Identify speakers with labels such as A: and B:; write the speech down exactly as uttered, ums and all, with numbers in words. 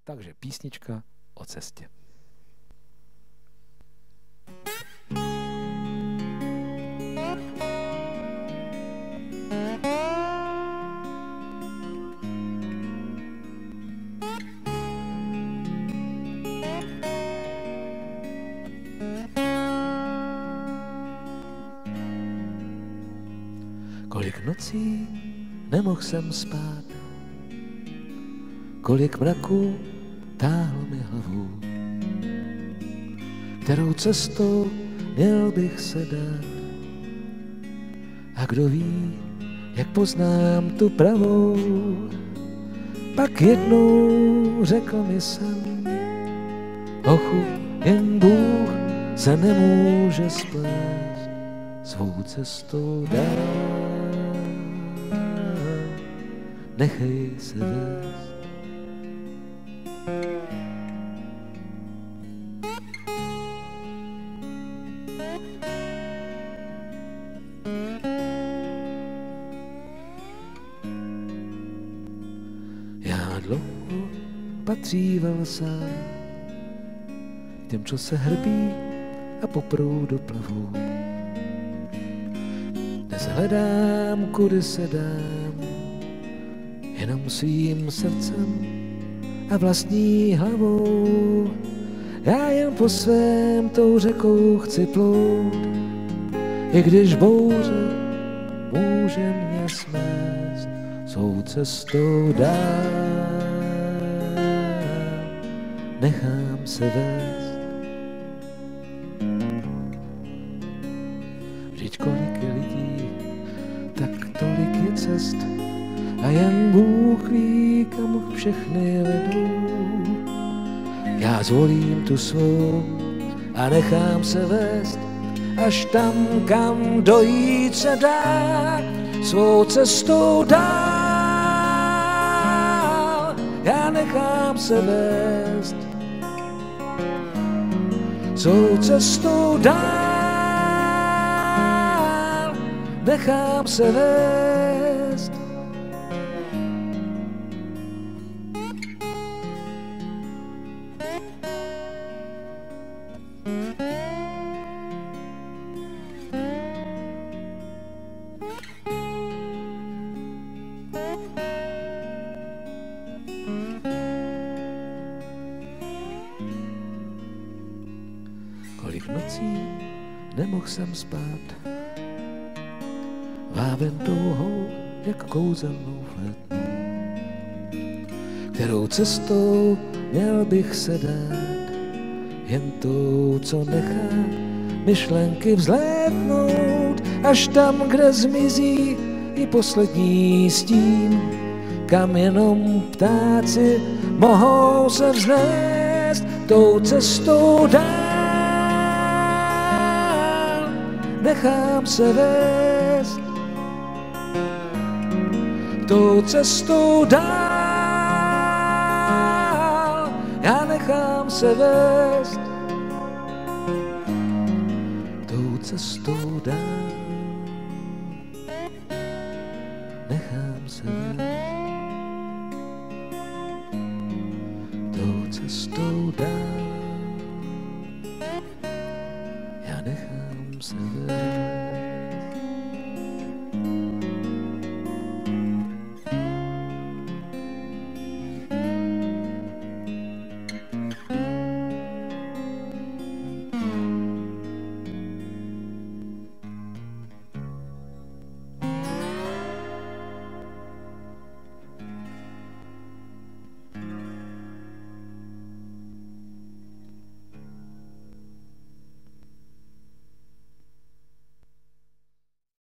A: Takže písnička o cestě.
B: Kolik nocí nemohl jsem spát, kolik mraků táhl mi hlavu, kterou cestou měl bych se dát. A kdo ví, jak poznám tu pravou, pak jednou řekl mi sen, hochu, jen Bůh se nemůže splést svou cestou dál. Nechej se vést. Já dlouho patříval sám k těm, čo se hrbí a po proudu plavou. Dnes hledám, kudy se dám, jenom svým srdcem a vlastní hlavou. Já jen po svém tou řekou chci plout, i když bouře může mě smést svou cestou dál. Nechám se vést. Vždyť kolik je lidí, tak tolik je cest, a jen Bůh ví, kam všechny vedou. Já zvolím tu svou a nechám se vést, až tam, kam dojít se dá, svou cestou dál. Já nechám se vést, svou cestou dál. Nechám se vést. Kolik nocí nemohl jsem spát, váben touhou, jak kouzelnou flétnou, kterou cestou měl bych se dát, jen tou, co nechá myšlenky vzlétnout, až tam, kde zmizí i poslední stín, kam jenom ptáci mohou se vznést, tou cestou dál. Nechám se vést, tou cestou dál. Já nechám se vést, tou cestou dál. Nechám se vést, tou cestou dál. Já nechám se vést.